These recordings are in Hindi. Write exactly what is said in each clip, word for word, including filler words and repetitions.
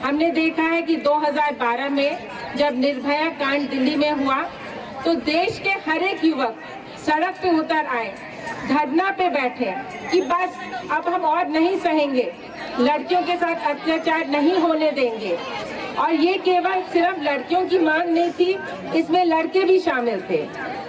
हमने देखा है कि दो हज़ार बारह में जब निर्भया कांड दिल्ली में हुआ तो देश के हर एक युवक सड़क पे उतर आए, धरना पे बैठे कि बस अब हम और नहीं सहेंगे, लड़कियों के साथ अत्याचार नहीं होने देंगे। और ये केवल सिर्फ लड़कियों की मांग नहीं थी, इसमें लड़के भी शामिल थे।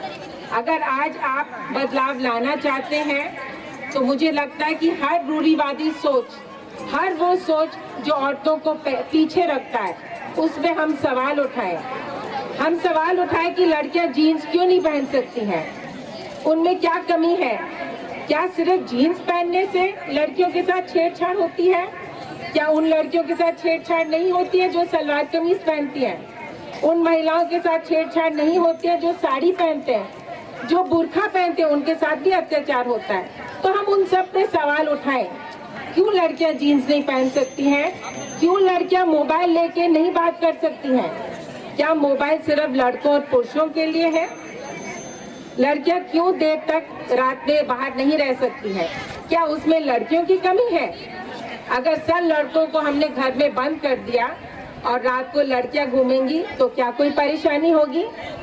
अगर आज आप बदलाव लाना चाहते हैं तो मुझे लगता है कि हर रूढ़िवादी सोच, हर वो सोच जो औरतों को पीछे रखता है, उसमें हम सवाल उठाएं। हम सवाल उठाएं कि लड़कियां जीन्स क्यों नहीं पहन सकती हैं, उनमें क्या कमी है? क्या सिर्फ जीन्स पहनने से लड़कियों के साथ छेड़छाड़ होती है? क्या उन लड़कियों के साथ छेड़छाड़ नहीं होती है जो सलवार कमीज पहनती हैं? उन महिलाओं के साथ छेड़छाड़ नहीं होती है जो साड़ी पहनते हैं, जो बुर्खा पहनते हैं, उनके साथ भी अत्याचार होता है। तो हम उन सब पे सवाल उठाएं, क्यों लड़कियां जीन्स नहीं पहन सकती हैं? क्यों लड़कियां मोबाइल लेके नहीं बात कर सकती हैं? क्या मोबाइल सिर्फ लड़कों और पुरुषों के लिए है? लड़कियां क्यों देर तक रात में बाहर नहीं रह सकती हैं? क्या उसमें लड़कियों की कमी है? अगर सब लड़कों को हमने घर में बंद कर दिया और रात को लड़कियां घूमेंगी तो क्या कोई परेशानी होगी?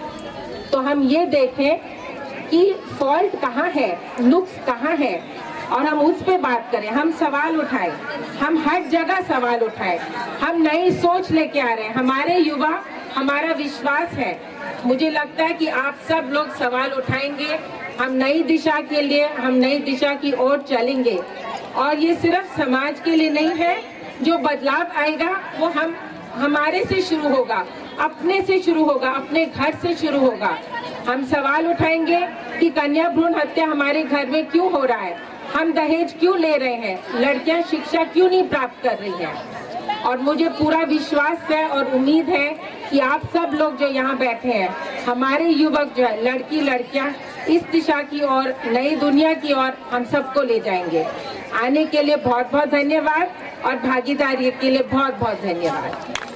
तो हम ये देखें कि फॉल्ट कहाँ है, नुक्स कहाँ है, और हम उस पे बात करें। हम सवाल उठाएं, हम हर जगह सवाल उठाएं, हम नई सोच लेके आ रहे हैं। हमारे युवा, हमारा विश्वास है, मुझे लगता है कि आप सब लोग सवाल उठाएंगे। हम नई दिशा के लिए, हम नई दिशा की ओर चलेंगे। और ये सिर्फ समाज के लिए नहीं है, जो बदलाव आएगा वो हम हमारे से शुरू होगा, अपने से शुरू होगा, अपने घर से शुरू होगा। हम सवाल उठाएंगे कि कन्या भ्रूण हत्या हमारे घर में क्यों हो रहा है, हम दहेज क्यों ले रहे हैं, लड़कियां शिक्षा क्यों नहीं प्राप्त कर रही हैं। और मुझे पूरा विश्वास है और उम्मीद है कि आप सब लोग जो यहाँ बैठे हैं, हमारे युवक जो है, लड़की लड़कियां, इस दिशा की ओर, नई दुनिया की ओर हम सबको ले जाएंगे। आने के लिए बहुत बहुत धन्यवाद और भागीदारी के लिए बहुत बहुत धन्यवाद।